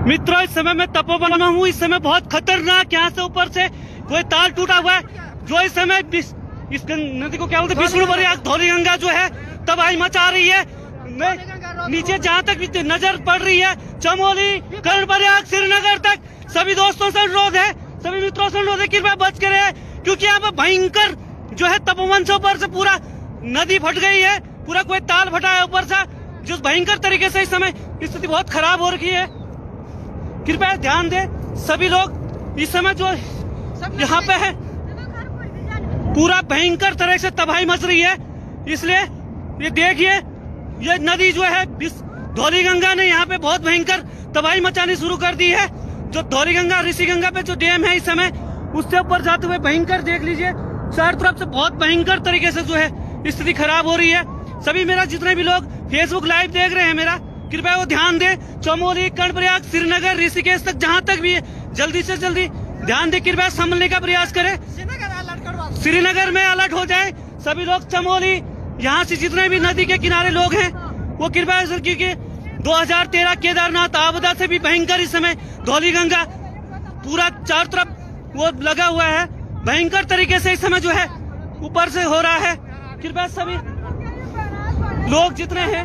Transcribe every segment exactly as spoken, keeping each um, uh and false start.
मित्रों, इस समय मैं तपोवन में हूँ। इस समय बहुत खतरनाक यहाँ से ऊपर से कोई तार टूटा हुआ है, जो इस समय इस नदी को क्या बोलते हैं, विष्णु प्रयाग धौली गंगा जो है तबाही मचा रही है। नीचे जहाँ तक भी नजर पड़ रही है, चमोली, कर्णप्रयाग, श्रीनगर तक सभी दोस्तों से अनुरोध है, सभी मित्रों से अनुरोध है कि कृपया बच के रहे, क्योंकि यहाँ पे भयंकर जो है तपोवन से ऊपर से पूरा नदी फट गई है, पूरा कोई ताल फटा है ऊपर से, जिस भयंकर तरीके से इस समय स्थिति बहुत खराब हो रखी है। कृपया ध्यान दें सभी लोग। इस समय जो यहाँ पे है पूरा भयंकर तरह से तबाही मच रही है, इसलिए ये देखिए, ये नदी जो है धौली गंगा ने यहाँ पे बहुत भयंकर तबाही मचानी शुरू कर दी है। जो धौली गंगा ऋषि गंगा पे जो डैम है इस समय, उससे ऊपर जाते हुए भयंकर देख लीजिए, चारों तरफ से बहुत भयंकर तरीके से जो है स्थिति खराब हो रही है। सभी मेरा जितने भी लोग फेसबुक लाइव देख रहे हैं मेरा, कृपया वो ध्यान दें। चमोली, कर्णप्रयाग, श्रीनगर, ऋषिकेश तक जहां तक भी है, जल्दी से जल्दी ध्यान दें, कृपया संभलने का प्रयास करें। श्रीनगर में अलर्ट हो जाए सभी लोग। चमोली, यहाँ से जितने भी नदी के किनारे लोग हैं वो कृपया, क्योंकि दो हज़ार तेरह केदारनाथ आपदा से भी भयंकर इस समय धौली गंगा पूरा चारों तरफ वो लगा हुआ है, भयंकर तरीके से इस समय जो है ऊपर से हो रहा है। कृपया सभी लोग जितने हैं,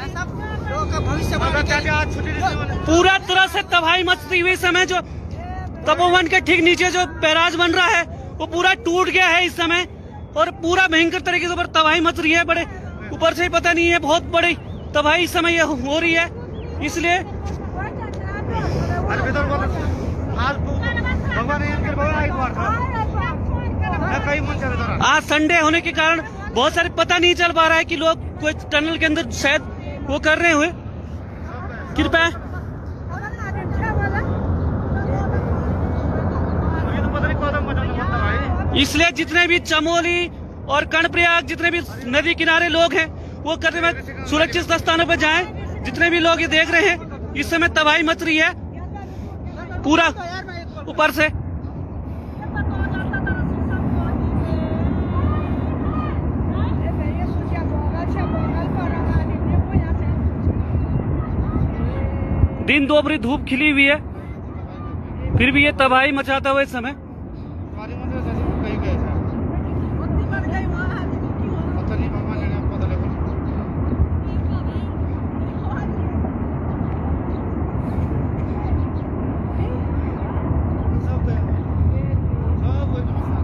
पूरा तरह से तबाही मचती हुई समय जो तपोवन के ठीक नीचे जो बैराज बन रहा है वो पूरा टूट गया है इस समय, और पूरा भयंकर तरीके से ऊपर तबाही मच रही है। बड़े ऊपर से ही पता नहीं है, बहुत बड़ी तबाही इस समय हो रही है। इसलिए आज संडे होने के कारण बहुत सारे पता नहीं चल पा रहा है कि लोग कोई टनल के अंदर शायद वो कर रहे हुए। कृपया इसलिए जितने भी चमोली और कर्णप्रयाग जितने भी नदी किनारे लोग हैं वो करने में सुरक्षित स्थानों पर जाएं। जितने भी लोग ये देख रहे हैं, इस समय तबाही मच रही है पूरा ऊपर से। दिन दोपहरी धूप खिली हुई है, फिर भी ये तबाही मचाता हुआ इस समय।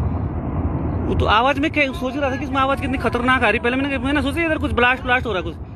वो तो आवाज में क्या सोच रहा था कि इसमें आवाज कितनी खतरनाक आ रही। पहले मैंने मैंने सोचा इधर कुछ ब्लास्ट ब्लास्ट हो रहा है कुछ।